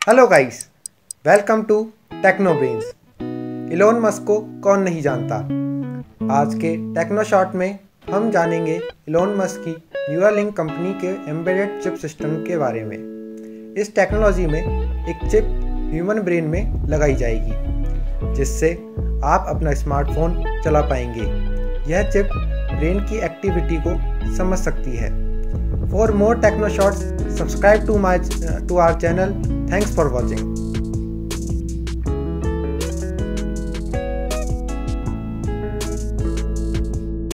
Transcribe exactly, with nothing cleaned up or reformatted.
Hello guys, welcome to Techno Brains. Elon Musk को कौन नहीं जानता। आज के टेक्नो शॉट में हम जानेंगे इलोन मस्क की न्यूरालिंक कंपनी के एम्बेडेड चिप सिस्टम के बारे में। इस टेक्नोलॉजी में एक चिप ह्यूमन ब्रेन में लगाई जाएगी, जिससे आप अपना स्मार्टफोन चला पाएंगे। यह चिप ब्रेन की एक्टिविटी को समझ सकती है। For more techno shots, subscribe to my to our channel. Thanks for watching.